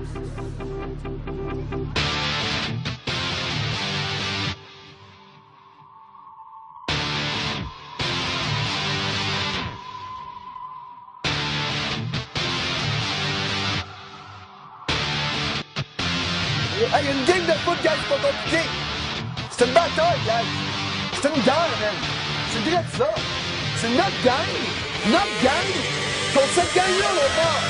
Hey, une game de foot, guys, c'est pas compliqué. C'est une bataille, guys. C'est une guerre, man. C'est direct ça. C'est notre gang. Notre gang. Contre cette gang-là, là, pas.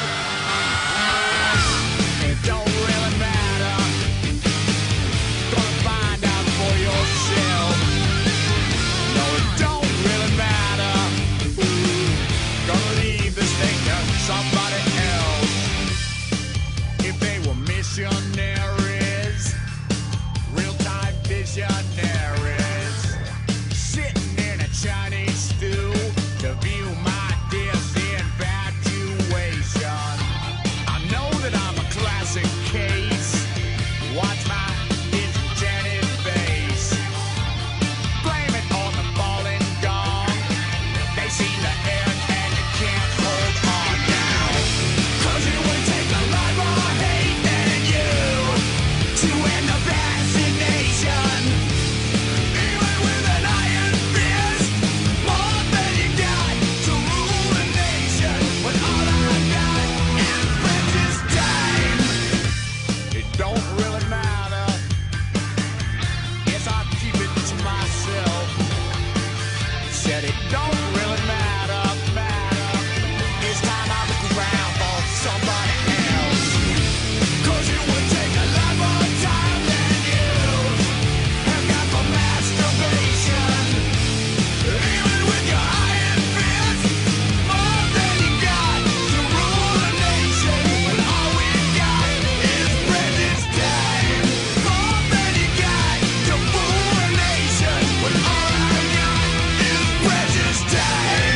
It don't really matter. Gonna find out for yourself. No, it don't really matter. Gonna leave this thing to somebody else. If they were missionaries, real-time visionaries, sitting in a Chinese stew to view my disinfatuation. I know that I'm a classic case. Watch my disenchanted face. Blame it on the falling gong. They seem to end and you can't hold on now. 'Cause it would take a lot more hate than you to end the vaccination. Even with an iron fist, more than you got to rule a nation. When all I got is precious time. It don't really matter. Guess I'll keep it to myself. Said it don't really matter. It's time I look around for somebody else. 'Cause it would take a lot more time than you have got for masturbation. Even with your iron fist, more than you got to rule a nation. When all we got is precious time. More than you got to fool a nation. When all I got is precious time.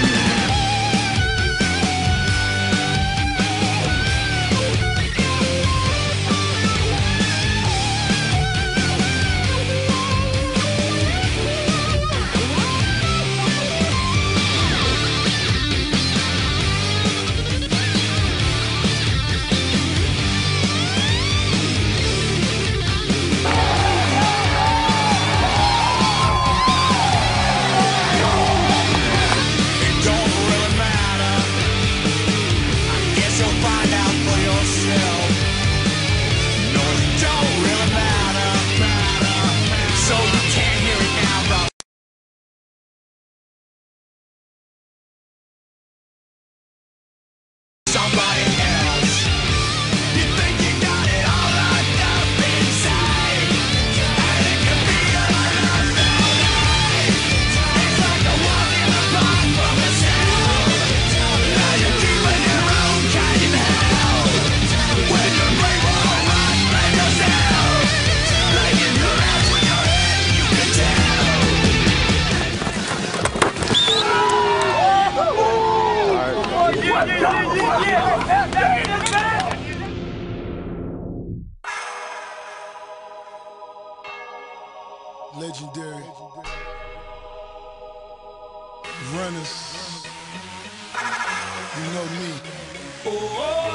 It don't really matter. I guess you'll find out for yourself. No, it don't really matter. So you can't hear it now, though. Somebody else. You think you got it all locked up inside, and it can be another night. It's like a walk in the park from a cell. Now you're keeping your own kind in hell. When your brain won't run, blame yourself. Like in your ass with your head, you can tell. Legendary runners, you know me.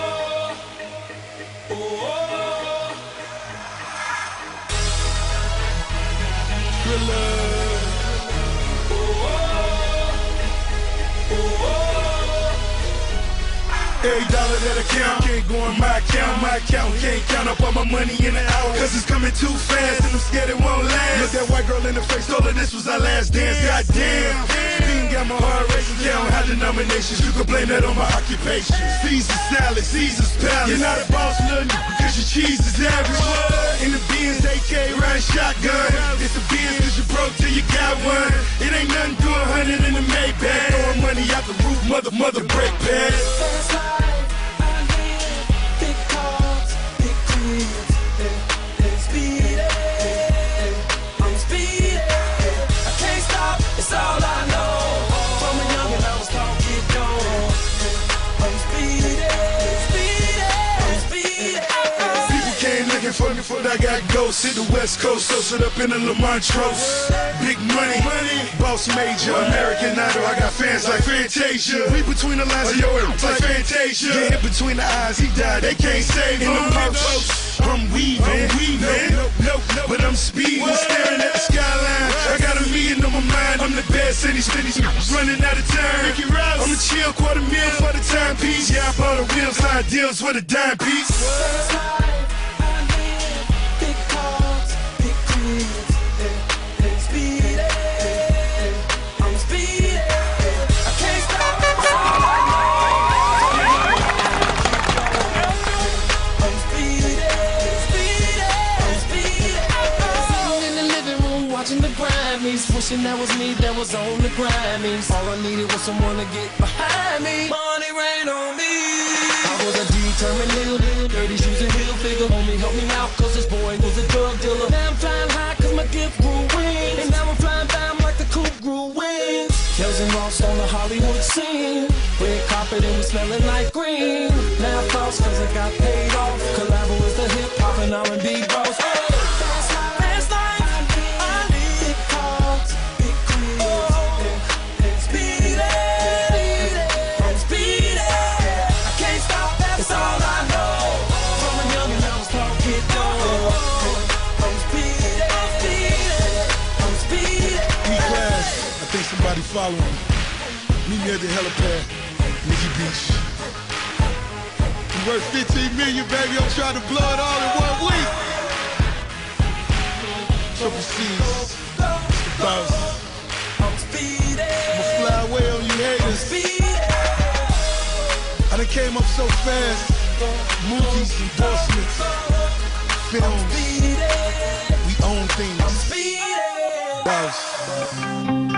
Every dollar that I count can't go in my account. My account can't count up all my money in an hour. Cause it's coming too fast and I'm scared it won't last. Look that white girl in the face, told her this was our last dance. Goddamn. Didn't got my heart racing, count high denominations. You can blame that on my occupation. Caesar salad, Caesar's palace. You're not a boss, little nigga, cause your cheese is average. In the Benz, AK riding shotgun. It's a Benz cause you broke till you got one. It ain't nothing to 100 in the Maybach. Throwing money out the roof, mother break bad. Fast life, I live. Big cars, big cribs. Speed it, I'm speeding. I can't stop, it's all I know. From a youngin' I was taught get going. I'm speeding, I'm speeding. People came looking fucking for me. I got ghosts, hit the West Coast, so sit up in the Lamontros. Big money, boss major, American Idol. I got fans like Fantasia. We between the lines of your ass like Fantasia. Get hit between the eyes, he died, they can't save him. In the post, I'm weaving, no, but I'm speeding, staring at the skyline. I got a million on my mind, I'm the best city, running out of time. Ricky Rouse, I'm a chill $250,000 for the timepiece. Yeah, I bought the wheels, high deals for the dime piece. Big cars, big cribs, speeding. I'm speeding. I can't stop. I'm speeding. I'm speeding. Sitting in the living room watching the Grammys, wishing that was me that was on the Grammys. All I needed was someone to get behind me. Money rain on me. I was a determined little dirty shoes and heel figure. Homie help me out cause this boy was a drug dealer. Now I'm flying high cause my gift grew wings. And now I'm flying down like the coupe grew wings. Kells and Ross on the Hollywood scene. Red carpet and we smelling like green. Now floss cause I got paid off. Collabo is the hip hop and R&B bros. Fast life, I need big cars, big cribs, speeding. I'm speeding. I can't stop, that's all I know. From a young and I was taught to get dough. I'm speeding, I'm speeding. D-Class, I think somebody following me. Meet me at the helipad, Nikki Beach. You worth 15 million, baby. I'm trying to blow it all in 1 week. Triple C's, the boss. I'm speeding. I'ma fly away on you haters. I done came up so fast. Movies, endorsements, films. We own things. Boss.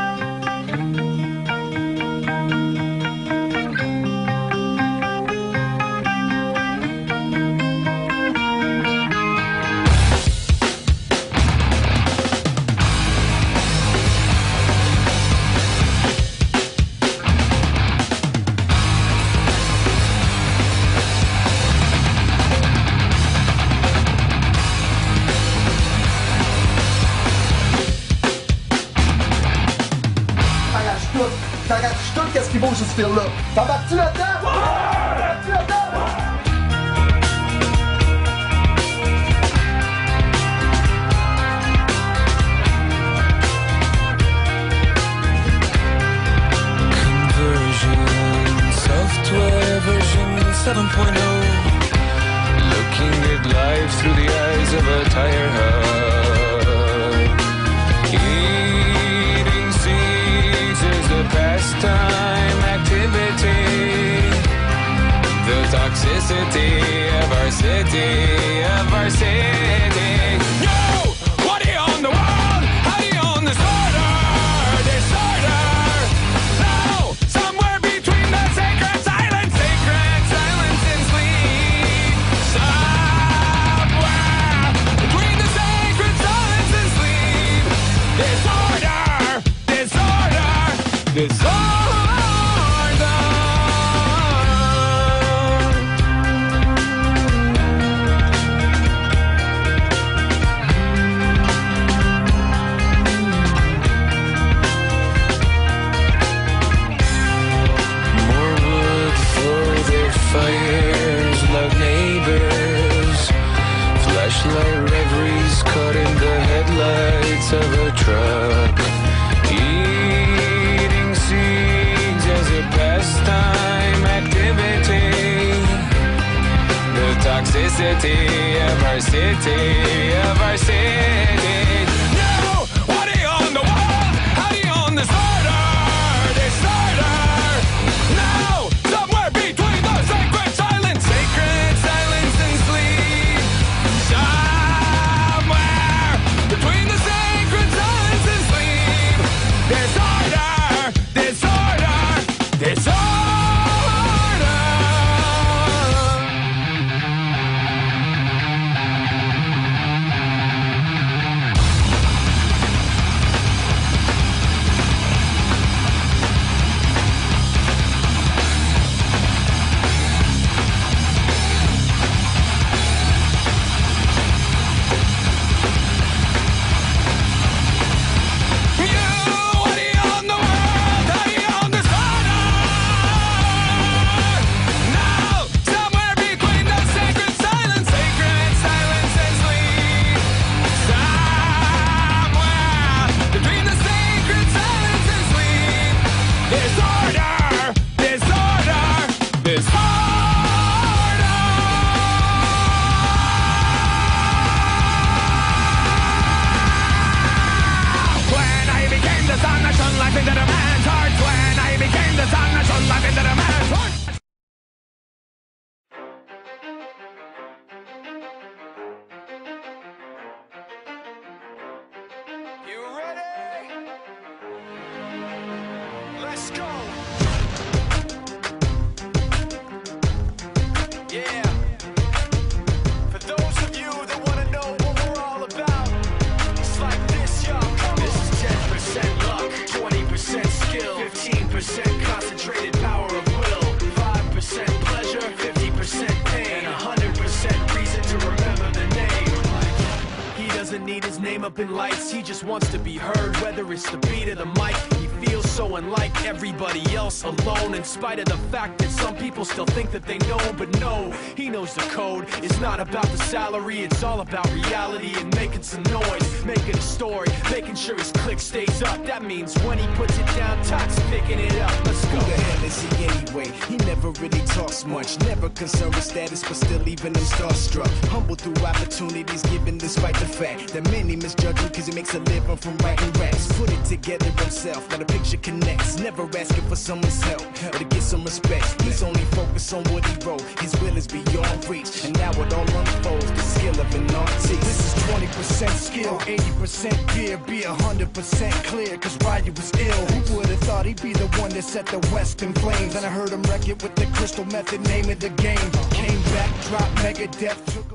T'arraches tout qu'est-ce qui bouge sur ce fil-là. T'embarques-tu là-dedans? T'embarques-tu là-dedans? Conversion, software version 7.0. Looking at life through the eyes of a tire hub. Eating seeds is a pastime activity. The toxicity of our city, Yo! What do you own the world? How do you own disorder? No! Somewhere between the sacred silence and sleep. Somewhere between the sacred silence and sleep. Disorder. More wood for their fires, loud neighbors. Flashlight reveries caught in the headlights of a truck. Eating seeds as a pastime activity. The toxicity of our city, No! What do you own the world? How do you own disorder? No! Somewhere between the sacred silence and sleep. Somewhere between the sacred silence and sleep. Disorder. jumping lights, he just wants to be heard, whether it's the beat of the mic. He feels so unlike everybody else, alone, in spite of the fact that some people still think that they know. But no, he knows the code. It's not about the salary, it's all about reality and making some noise, making a story, making sure his click stays up. That means when he puts it down, Todd's picking it up. Let's go. Who the hell is he anyway? He never really talks much, never concerned with status, but still leaving him starstruck. Humble through opportunities given despite the fact that many misjudge him cause he makes a living from writing raps. Put it together himself, now the picture connects, never asking for someone's help or to get some respect. He's only focused on what he wrote, his will is beyond reach, and now it all unfolds, the skill of an artist. This is 20% skill, 80% fear, be 100% clear, cause Ryder was ill. Who would've thought he'd be the one that set the West in flames? And I heard him wreck it with the crystal method, name of the game. Came back, dropped Megadeth, took